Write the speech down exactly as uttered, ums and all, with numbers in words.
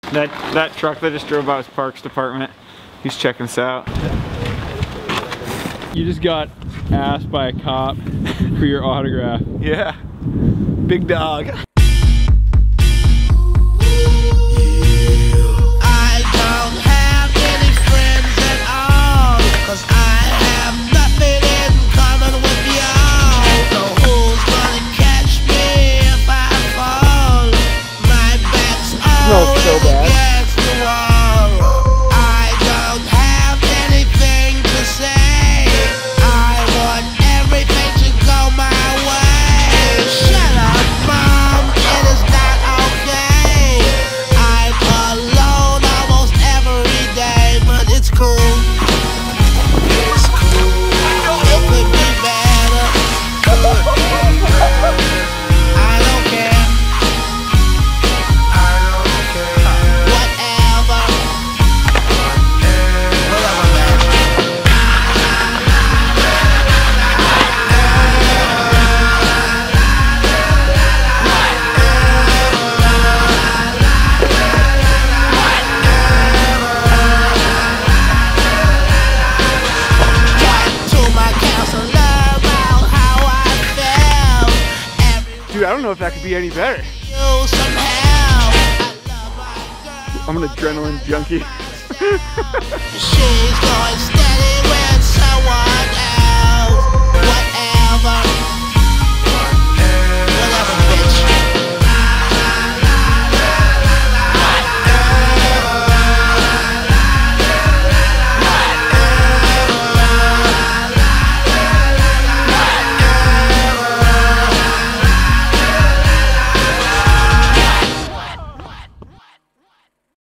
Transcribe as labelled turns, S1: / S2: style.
S1: That that truck that just drove by was Parks Department. He's checking us out. You just got asked by a cop for your autograph. Yeah. Big dog.
S2: Smells so bad.
S3: I don't have anything to say. I want everything to go my way. Shut up, Mom. It is not okay. I'm alone almost every day, but it's cool. It's cool. It could be better. I don't care.
S1: Dude, I don't know if that could be any better. I'm an adrenaline junkie.
S3: She's going steady with someone else. Whatever.